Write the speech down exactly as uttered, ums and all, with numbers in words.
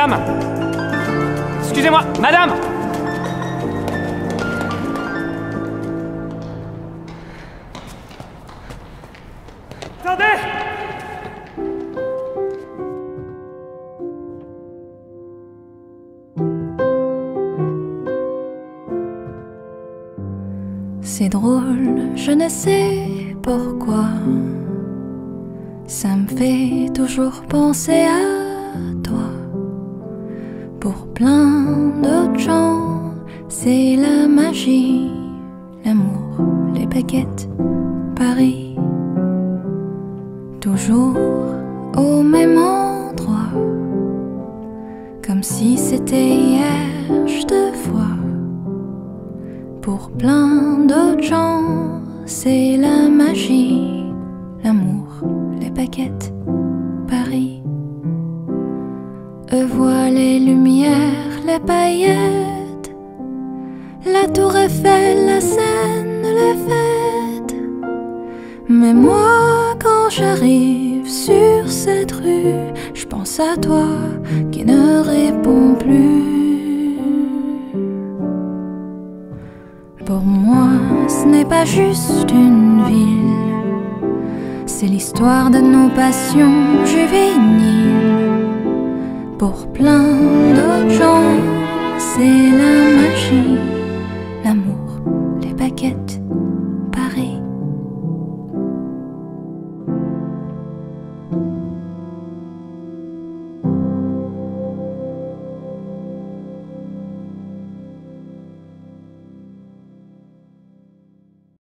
Madame! Excusez-moi, madame! Attendez! C'est drôle, je ne sais pourquoi. Ça me fait toujours penser à toi. Pour plein d'autres gens, c'est la magie, l'amour, les baguettes, Paris. Toujours au même endroit, comme si c'était hier, je te vois. Pour plein d'autres gens, c'est la magie, l'amour, les baguettes, Paris. Eux voient les lumières, les paillettes, la tour Eiffel, la Seine, les fêtes. Mais moi, quand j'arrive sur cette rue, je pense à toi qui ne répond plus. Pour moi, ce n'est pas juste une ville, c'est l'histoire de nos passions juvéniles. Pour plein d'autres gens, c'est la magie, l'amour,